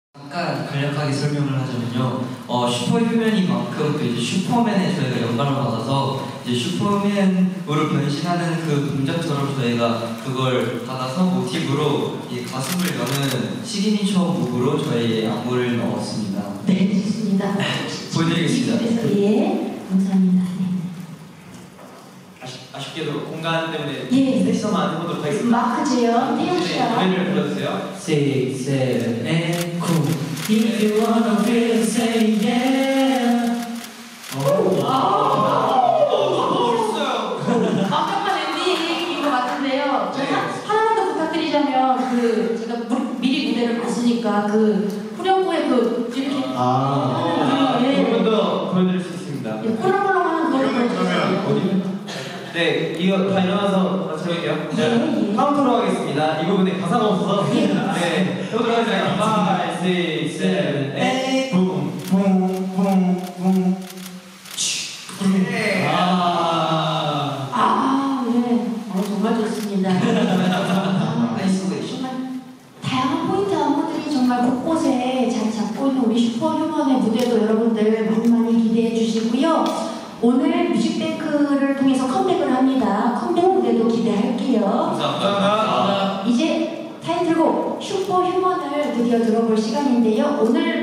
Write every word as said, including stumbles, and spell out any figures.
잠깐 간략하게 설명을 하자면요, 어, 슈퍼휴먼인 만큼 또 이제 슈퍼맨에 저희가 영감을 받아서 이제 슈퍼맨으로 변신하는 그 동작처럼 저희가 그걸 받아서 모티브로 이 가슴을 여는 시그니처 무브로 저희의 안무를 넣었습니다. 네, 좋습니다. 보여드리겠습니다. 예, 감사합니다. 네. 아쉽, 아쉽게도 공간 때문에 예. 셋이서만 해보도록 하겠습니다. 마크제요, 태영 네, 씨가. 노래를 불러주세요. Six, seven, eight, cool. If you wanna feel, say yeah. 오, 완벽한 엔딩인 것 같은데요. 저 하- 하나만 더 부탁드리자면, 그, 제가 무, 미리 무대를 봤으니까, 그, 후렴구에 그, 이렇게. 아, 예. 한 번 더 보여드릴 수 있습니다. 예, 꿀렁꿀렁 하는 노래 보여주세요. 어디? 네, 이거 다 일어나서 같이 해볼게요. 네, 예, 예. 카운트로 하겠습니다. 이 부분에 가사가 없어서. 예. 네, 해보도록 하겠습니다. five, six, seven, eight, boom, boom, boom, boom. 네. 아. 아, 네. 어, 정말 좋습니다. 아, 정말 다양한 포인트 안무들이 정말 곳곳에 자리 잡고 있는 우리 슈퍼휴먼의 무대도 여러분들 많이 많이 기대해 주시고요. 오늘 뮤직뱅크를 통해서 컴백을 합니다. 컴백 무대도 기대할게요. 감사합니다. 이제 타이틀곡 슈퍼휴먼을 드디어 들어볼 시간인데요. 오늘